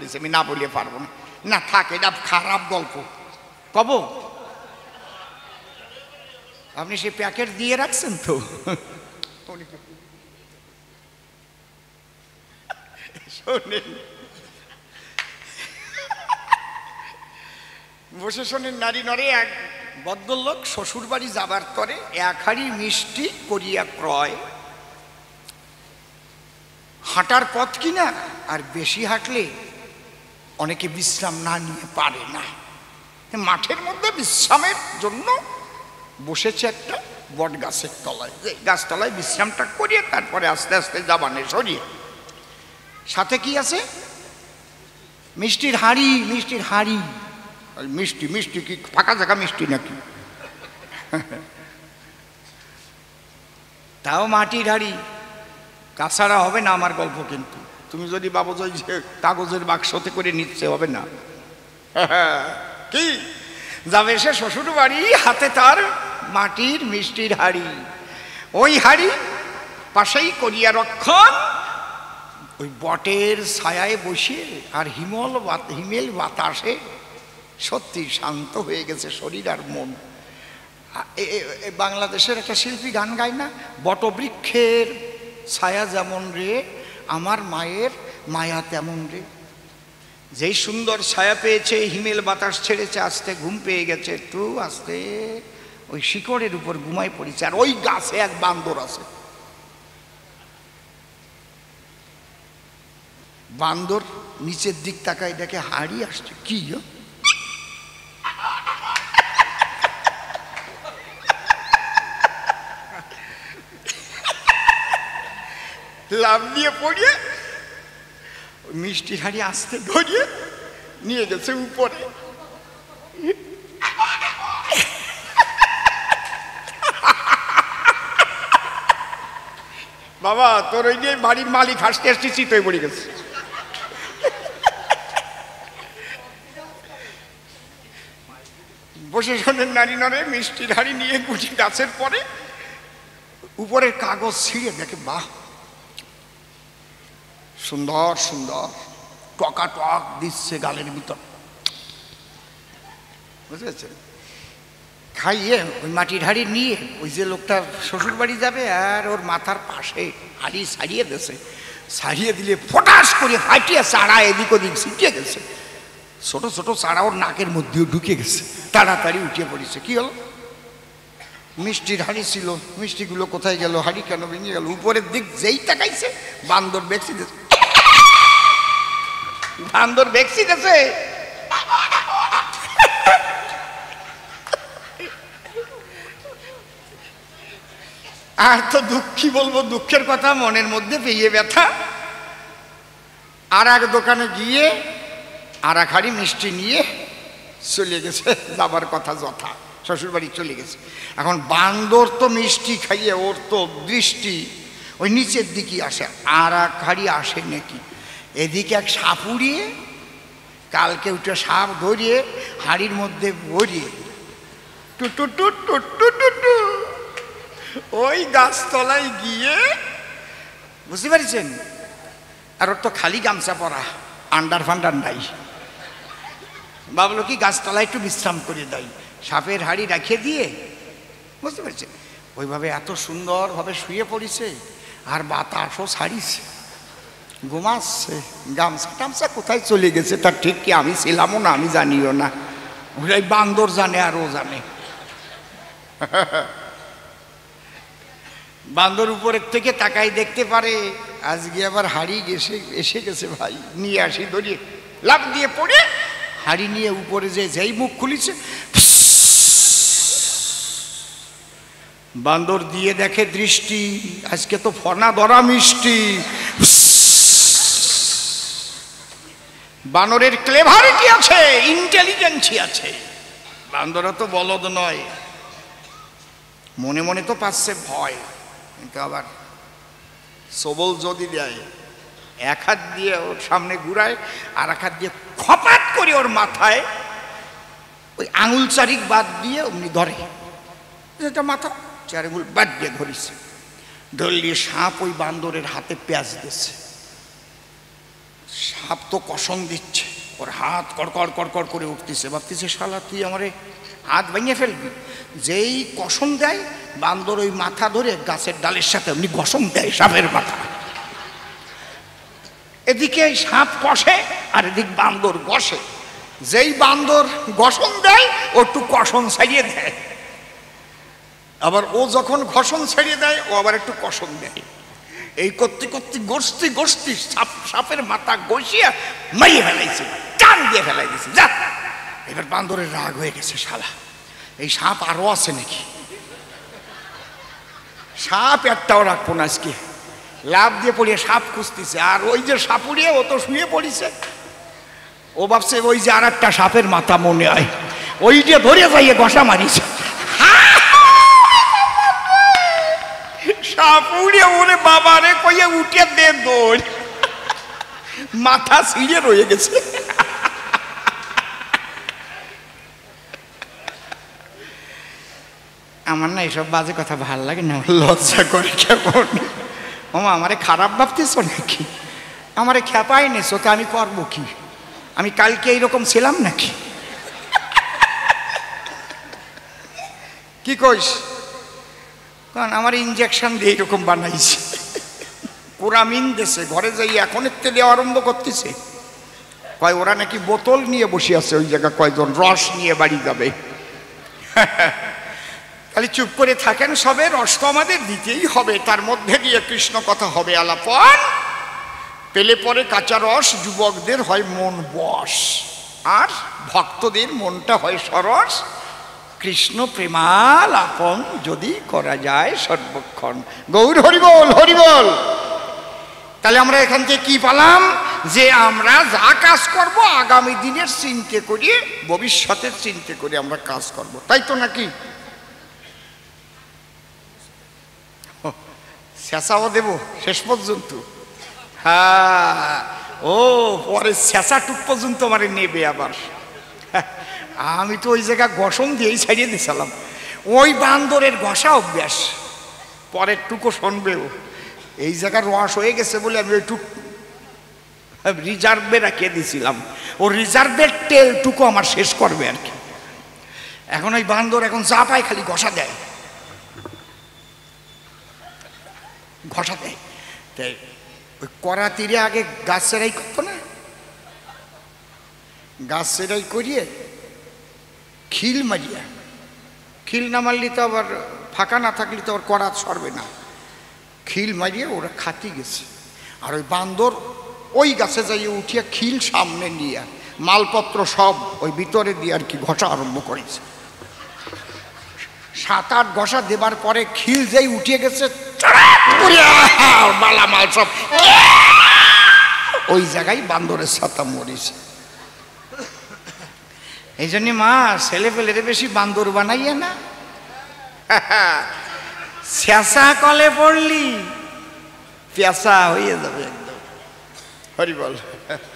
পড়েছে, আমি না বলে পারবো না। না থাক, এটা খারাপ গল্প। কব আপনি সে প্যাকেট দিয়ে রাখছেন তো? শোনেন, বসে শোনেন। নারী নরে এক ভদ্রলোক শ্বশুর বাড়ি যাবার তরে এক হাড়ি মিষ্টি করিয়া ক্রয়। হাঁটার পথ কিনা, আর বেশি হাঁটলে অনেকে বিশ্রাম না নিয়ে পারে না। মাঠের মধ্যে বিশ্রামের জন্য বসেছে একটা বট গাছের তলায়। গাছতলায় বিশ্রামটা করিয়ে তারপরে আস্তে আস্তে যাবানে সরিয়ে। সাথে কি আছে? মিষ্টির হাঁড়ি। মিষ্টির হাঁড়ি। মিষ্টি মিষ্টি কি ফাঁকা জায়গা মিষ্টি নাকি? তাও মাটির হাঁড়ি। কাছাড়া হবে না আমার গল্প, কিন্তু তুমি যদি ভাবো যে কাগজের বাক্সতে করে নিচ্ছে, হবে না। কি যাবে সে শ্বশুর বাড়ি, হাতে তার মাটির মিষ্টির হাঁড়ি। ওই হাঁড়ি পাশেই করিয়া রক্ষণ, ওই বটের ছায়ায় বসে। আর হিমেল বাতাসে সত্যি শান্ত হয়ে গেছে শরীর আর মন। বাংলাদেশের একটা শিল্পী গান গায় না, বটবৃক্ষের ছায়া যেমন রে আমার মায়ের মায়া তেমন রে। যেই সুন্দর ছায়া পেয়েছে, হিমেল বাতাস ছেড়েছে, আস্তে ঘুম পেয়ে গেছে, একটু আস্তে ওই শিকড়ের উপর ঘুমাই পড়েছে। আর ওই গাছে এক বান্দর আছে। বান্দর নিচের দিক তাকায়, দেখে হাঁড়ি আসছে। কি লাভ দিয়ে পড়িয়ে মিষ্টি হাঁড়ি আস্তে ধরিয়ে নিয়ে গেছে উপরে। বাবা তোর ওই যে বাড়ির মালিক হাসতে হাসতে চিত হয়ে পড়ে গেছে। বসে শোনেন, নারী নরে মিষ্টির হাঁড়ি নিয়ে গুটি গাছের পরে উপরের কাগজ ছিঁড়ে দেখে, বাহ সুন্দর সুন্দর টকাটক দিচ্ছে গালের ভিতর, বুঝেছে? খাইয়ে ওই মাটির হাঁড়ি নিয়ে ওই যে লোকটা শ্বশুর বাড়ি যাবে, আর ওর মাথার পাশে হাঁড়ি ছাড়িয়ে দিয়েছে। ছাড়িয়ে দিলে ফটাস করে হাঁটিয়ে চারা এদিক ওদিক ছিটিয়ে গেছে। ছোট ছোট চারা ওর নাকের মধ্যেও ঢুকে গেছে। তাড়াতাড়ি উঠে পড়েছে। কি হলো? মিষ্টির হাঁড়ি ছিল, মিষ্টিগুলো কোথায় গেল? হাঁড়ি কেন ভেঙে গেল? উপরের দিক যেই তাকাইছে, বান্দর বেক্সি দিয়েছে। বান্দর বেক্সি গেছে। আর তো দুঃখী বলবো, দুঃখের কথা মনের মধ্যে পেয়ে ব্যথা। আর এক দোকানে গিয়ে আর এক হাঁড়ি মিষ্টি নিয়ে চলে গেছে, যাবার কথা যথা শ্বশুর বাড়ি চলে গেছে। এখন বান্দর তো মিষ্টি খাইয়ে ওর তো দৃষ্টি ওই নিচের দিকে আসে, আর এক হাঁড়ি আসে নাকি। এদিকে এক সাপ উড়িয়ে, কালকে উঠে সাপ ধরিয়ে হাঁড়ির মধ্যে ভরিয়ে টুটু টুটু টুটু ওই গাছতলায় গিয়ে, বুঝতে পারছেন? আর ওর তো খালি গামছা পরা, আন্ডার ফান্ডার নাই। ভাবলো কি গাছতলায় একটু বিশ্রাম করে দেয়, সাপের হাঁড়ি রাখিয়ে দিয়ে, বুঝতে পারছেন? ওইভাবে এত সুন্দরভাবে শুয়ে পড়েছে, আর বাতাসও ছাড়িছে, ঘুমাচ্ছে। গামছা টামছা কোথায় চলে গেছে তার ঠিক কি আমি ছিলামও না, আমি জানিও না। ওই বান্দর জানে আর ও জানে। বান্দর উপরের থেকে তাকাই দেখতে পারে আজকে আবার হাঁড়ি এসে গেছে, ভাই নিয়ে আসি। ধরিয়ে লাফ দিয়ে পড়ে হাঁড়ি নিয়ে উপরে যেই মুখ খুলিছে, বান্দর দিয়ে দেখে দৃষ্টি, আজকে তো ফনা ধরা মিষ্টি। বানরের ক্লেভারিটি আছে, ইন্টেলিজেন্সি আছে। বান্দরা তো বলদ নয়। মনে মনে তো পাচ্ছে ভয়, কিন্তু আবার সবল যদি দেয়, এক হাত দিয়ে ওর সামনে ঘুরায়, আর এক হাত দিয়ে খপাত করে ওর মাথায় ওই আঙুল চারিক বাদ দিয়ে অমনি ধরে। যেটা মাথা চার আঙুল বাদ দিয়ে ধরিছে। ধরলে সাপ ওই বান্দরের হাতে পেঁয়াজ দিচ্ছে। সাপ তো কসম দিচ্ছে, ওর হাত কড়কড় কড়কড় করে উঠতেছে, ভাবতেছে শালা তুই আমারে হাত ভেঙে ফেলবি। যেই কসম দেয় বান্দর ওই মাথা ধরে গাছের ডালের সাথে এমনি কসম দেয় সাপের মাথা। এদিকে সাপ কষে আর এদিক বান্দর বসে। যেই বান্দর ঘষণ দেয় ও একটু কষণ ছাড়িয়ে দেয়, আবার ও যখন ঘষণ ছাড়িয়ে দেয় ও আবার একটু কষণ দেয়। এই করতে করতে গোষ্ঠী গোষ্ঠী সাপের মাথা গসিয়া মারিয়ে ফেলাইছে, টান দিয়ে ফেলাই দিয়েছে। যা, এবার বান্দরের রাগ হয়ে গেছে, শালা এই সাপ আরো আছে নাকি। সাপ একটাও রাখবো না আজকে, লাভ দিয়ে পড়িয়ে সাপ খুঁজতেছে। আর ওই যে সাপুড়িয়ে ও তো শুয়ে পড়িছে, ও ভাবছে ওই যে আর একটা সাপের মাথা মনে হয়, ওই যে ধরে যাইয়ে ঘষা মারিছে। সাপুড়িয়ে ওরে বাবা রে কইয়ে উঠে দে দৌড়, মাথা ছিঁড়ে রয়ে গেছে। আমার না এসব বাজে কথা ভাল লাগে না, লজ্জা করে। কেমন মামা আমারে খারাপ ভাবতেছ নাকি? আমারে খেপাই নেছো তো আমি করবো কি? আমি কালকে এইরকম ছিলাম নাকি? কি কইস? কারণ আমার ইঞ্জেকশন দিয়ে এইরকম বানাইছে, পুরামিন দেশে ঘরে যাই এখন একটু দেওয়া আরম্ভ করতেছে। কয় ওরা নাকি বোতল নিয়ে বসে আছে ওই জায়গা, কয়জন রস নিয়ে বাড়ি যাবে। খালি চুপ করে থাকেন সবে, রস তো আমাদের দিতেই হবে, তার মধ্যে দিয়ে কৃষ্ণ কথা হবে আলাপন। পেলে পরে কাঁচা রস যুবকদের হয় মন বশ, আর ভক্তদের মনটা হয় সরস। কৃষ্ণ প্রেমালাপন যদি করা যায় সর্বক্ষণ। গৌর হরিবল হরিবল। তাহলে আমরা এখান থেকে কি পেলাম? যে আমরা যা কাজ করব আগামী দিনের চিন্তা করি, ভবিষ্যতের চিন্তা করি আমরা কাজ করব, তাই তো নাকি? শেষাও দেব শেষ পর্যন্ত? হ্যাঁ, ও পরে শেষা টুক পর্যন্ত আমার নেবে আবার। আমি তো ওই জায়গা ঘষণ দিয়েই ছাড়িয়ে দিয়েছিলাম। ওই বান্দরের ঘষা অভ্যাস, পরের টুকু শুনবেও। এই জায়গার রস হয়ে গেছে বলে আমি ওই টুক রিজার্ভে রাখিয়ে দিয়েছিলাম, ও রিজার্ভের তেলটুকু আমার শেষ করবে আর কি। এখন ওই বান্দর এখন যা পায় খালি ঘষা দেয়, ঘষা দেয়। তাই ওই কড়া তীরে আগে গাছ সেরাই করতো না, গাছ সেরাই করিয়ে খিল মারিয়া, খিল না মারলে তো আবার ফাঁকা না থাকলে তো আবার কড়া সরবে না, খিল মারিয়ে ওরা খাতি গেছে। আর ওই বান্দর ওই গাছে যাইয়ে উঠিয়া খিল সামনে নিয়ে মালপত্র সব ওই ভিতরে দিয়ে আর কি ঘষা আরম্ভ করেছে। 7-8 ঘষা দেবার পরে খিল যাই উঠিয়ে গেছে, মালামাল সব ওই জায়গায় বান্দরের ছাতা মরিছে। এই জন্য মা ছেলে পেলেরে বেশি বান্দর বানাইয়ে না, শেষা কলে পড়লি পেশা হয়ে যাবে একদম। হরি বল।